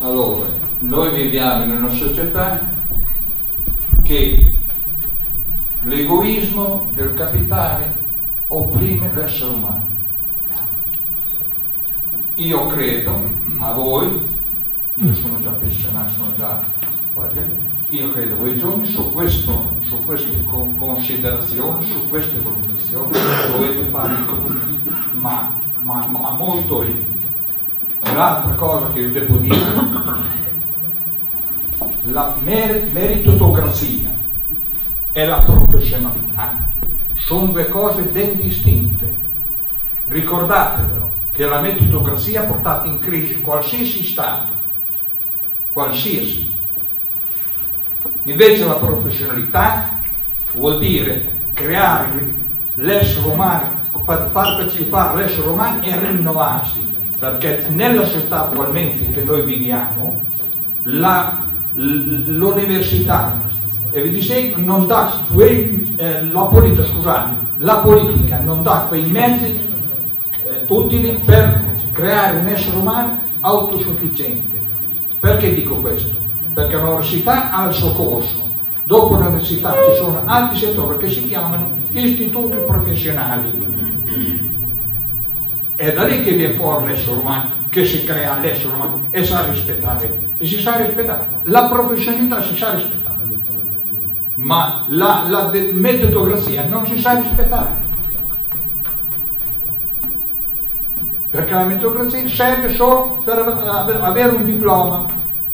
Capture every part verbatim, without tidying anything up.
Allora, noi viviamo in una società che l'egoismo del capitale opprime l'essere umano. Io credo, a voi, io sono già pensionato, sono già io credo voi giovani su, questo, su queste considerazioni, su queste valutazioni dovete fare i conti, ma, ma, ma molto in. L'altra cosa che io devo dire, la mer meritocrazia e la professionalità sono due cose ben distinte. Ricordatevelo che la meritocrazia ha portato in crisi qualsiasi Stato, qualsiasi. Invece la professionalità vuol dire creare l'essere umano, far partecipare l'essere umano e rinnovarsi, perché nella società attualmente che noi viviamo l'università e vi dicevo non dà quei, eh, la politica, scusate, la politica non dà quei mezzi eh, utili per creare un essere umano autosufficiente. Perché dico questo? Perché l'università ha il suo corso, dopo l'università ci sono altri settori che si chiamano istituti professionali. È da lì che viene fuori l'essere umano, che si crea l'essere umano e sa rispettare, e si sa rispettare. La professionalità si sa rispettare, ma la, la meritocrazia non si sa rispettare. Perché la meritocrazia serve solo per avere un diploma.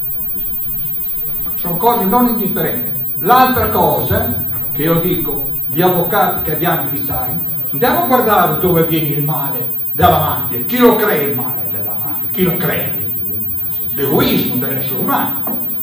Sono cose non indifferenti. L'altra cosa che io dico, gli avvocati che abbiamo in Italia, andiamo a guardare dove viene il male della mafia, chi lo crea il male della mafia, chi lo crea? L'egoismo dell'essere umano.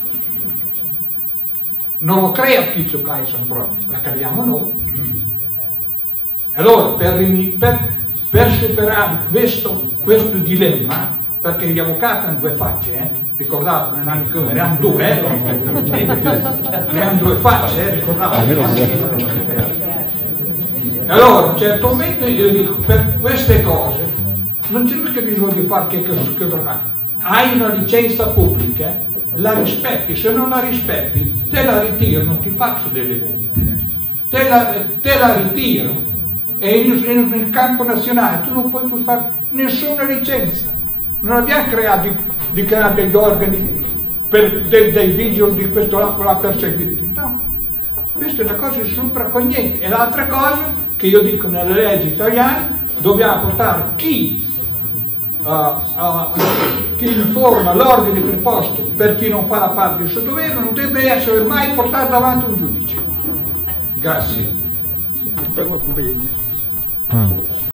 Non lo crea Tizio Caio Sant'Antonio, la creiamo noi. Allora, per, per, per superare questo, questo dilemma, perché gli avvocati hanno due facce, eh? Ricordate, non hanno come, ne hanno due, eh? Ne hanno due facce, eh? Ricordate. Allora, a un certo momento io dico, per queste cose non c'è mica bisogno di fare che cosa. Hai una licenza pubblica, la rispetti, se non la rispetti te la ritiro, non ti faccio delle multe, te la, te la ritiro e in, in, nel campo nazionale tu non puoi più fare nessuna licenza. Non abbiamo creato di, di creare degli organi per de, dei vigili di questo là, quella perseguiti, no, questa è una cosa super cognente. E l'altra cosa che io dico nelle leggi italiane, dobbiamo portare chi, uh, uh, chi informa l'ordine preposto per chi non fa la parte del suo dovere non deve essere mai portato davanti a un giudice. Grazie.